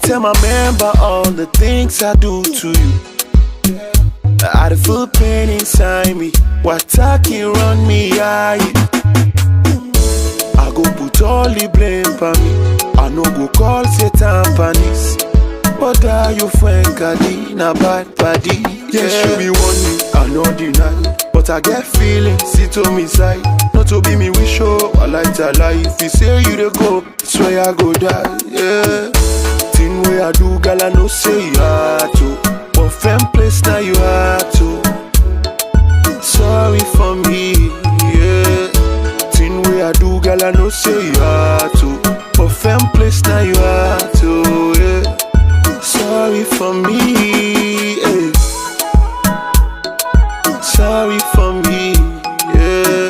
Anytime I remember all the things I do to you, I the feel pain inside me. What talking run me high? I go put all the blame for me. I no go call Satan panics. But are you friend Kadina bad body? Yes, you be one, I no deny. But I get feeling, see to me side. Not to be me wish oh, I like to lie. If you say you dey go, swear I go die. Yeah, thing way I do, girl I no say you had to. But fem place now you had to. Sorry for me, yeah. Thing way I do, girl I no say you had to. But fem place now you had to, yeah. Sorry for me, yeah. Sorry for me, yeah.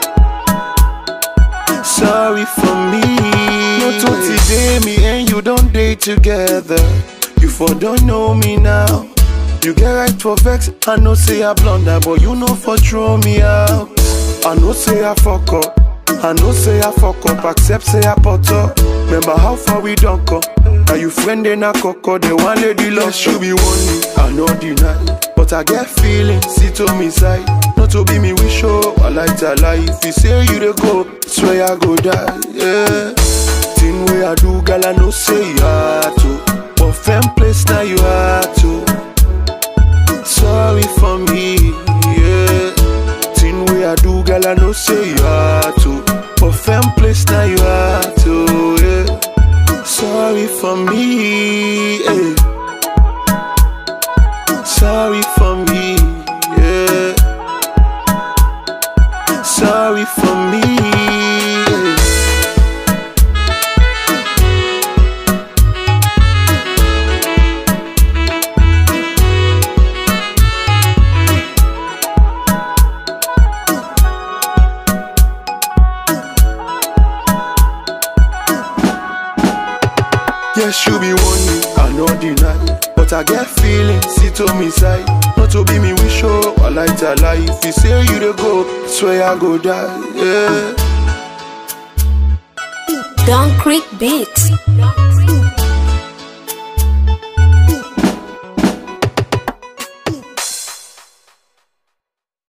Sorry for me. No today me and you don't date together. You for don't know me now. You get right for vex. I know say I blunder, but you know for throw me out. I know say I fuck up. I know say I fuck up. Accept say I pot up. Remember how far we don't come. Are you friend in a coco? The one lady love should be one. I know deny. But I get feeling, see to me side. Not to be me wish oh, I like to lie. If you say you dey go, swear I go die, yeah. Thing way I do, girl I know say you had to. But fem place now you had to. Sorry for me, yeah. Thing way I do, girl I know say you had to. But fem place now you had to, yeah. Sorry for me, yeah. Sorry for me, yeah. Sorry for me, yeah. Yes, you be one, I no deny. But I get feeling, see to me side. Not to be me wish oh, I like to lie. If you say you dey go, swear I go die, yeah. Don't Creek Beats.